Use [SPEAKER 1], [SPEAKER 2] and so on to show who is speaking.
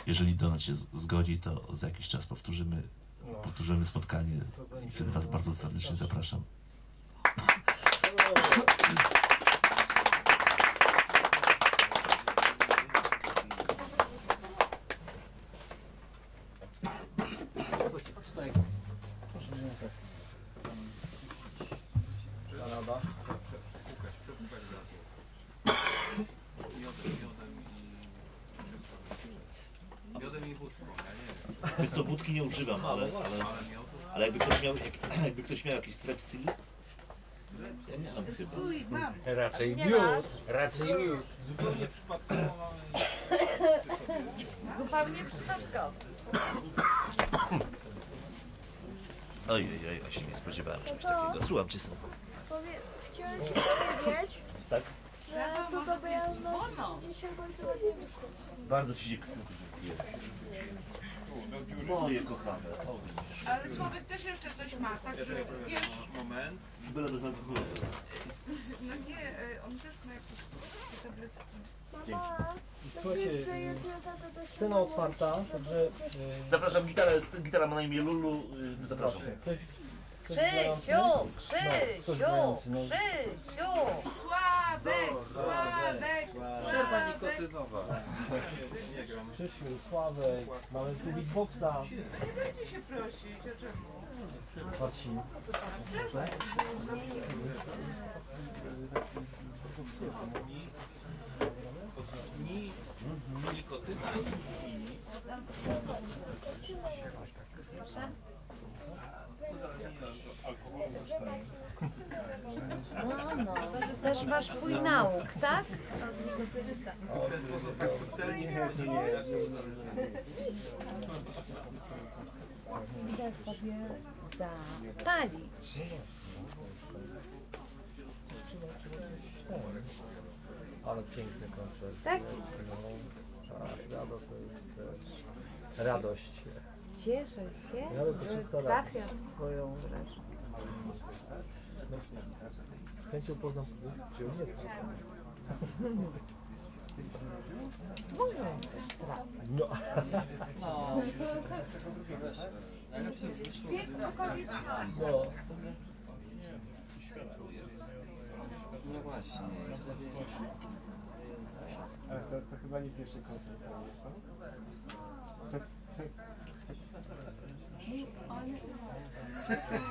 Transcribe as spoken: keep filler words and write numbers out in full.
[SPEAKER 1] jeżeli Donat się zgodzi, to za jakiś czas powtórzymy, powtórzymy spotkanie i wtedy Was bardzo serdecznie zapraszam. Wiesz co, wódki nie używam, ale, ale, ale jakby, ktoś miał, jak, jakby ktoś miał jakiś strepsil, ja nie mam chyba.
[SPEAKER 2] Raczej miód, raczej miód.
[SPEAKER 3] Zupełnie przypadkowo mamy...
[SPEAKER 4] Zupełnie przypadkowo.
[SPEAKER 1] Ojej, oj, ja się nie spodziewałem czegoś takiego. Słucham Cię, są.
[SPEAKER 5] Powie... Chciałem Ci powiedzieć,
[SPEAKER 1] Tak?
[SPEAKER 5] że to dobranoc dzisiaj kończyła niemiecką.
[SPEAKER 1] Bardzo Ci dziękuję. Moje kochane, o widzisz.
[SPEAKER 6] Ale Sławek też jeszcze coś ma, także wiesz...
[SPEAKER 3] Moment.
[SPEAKER 1] Byle bez alkoholu.
[SPEAKER 6] No nie, on też ma jakieś tabletki.
[SPEAKER 5] Mama,
[SPEAKER 7] Słuchajcie,
[SPEAKER 5] że jutro tata też
[SPEAKER 7] scena otwarta, także...
[SPEAKER 1] Zapraszam, gitara, gitara ma na imię Lulu, yy, zapraszam.
[SPEAKER 7] Ktoś, ktoś
[SPEAKER 4] Krzysiu,
[SPEAKER 7] ktoś
[SPEAKER 4] Krzysiu,
[SPEAKER 7] grający, no.
[SPEAKER 4] Krzysiu.
[SPEAKER 6] Sławek, Sławek,
[SPEAKER 3] Przerwa
[SPEAKER 6] Sławek.
[SPEAKER 3] nikotynowa. Nie gram.
[SPEAKER 7] Krzysiu, Sławek, mamy tu beatboxa.
[SPEAKER 6] Nie będzie się prosić, o czemu?
[SPEAKER 7] Marcin.
[SPEAKER 3] Ni nikotyna i nic.
[SPEAKER 4] Proszę. No, no. Też masz swój nauk, tak?
[SPEAKER 3] W ten sposób tak subtelnie
[SPEAKER 4] Idę sobie zapalić.
[SPEAKER 7] Ale piękny koncert.
[SPEAKER 4] Tak?
[SPEAKER 7] No, tak, Rado to jest e, radość.
[SPEAKER 4] Cieszę się,
[SPEAKER 7] Rado to
[SPEAKER 4] że
[SPEAKER 7] czysta
[SPEAKER 4] trafia
[SPEAKER 7] radość.
[SPEAKER 4] w Twoją rzecz.
[SPEAKER 7] Z chęcią poznam czy nie
[SPEAKER 4] Mówią też trafić.
[SPEAKER 7] No. No.
[SPEAKER 3] No właśnie.
[SPEAKER 8] Ale to, to chyba nie pierwszy koncert. Tak, tak.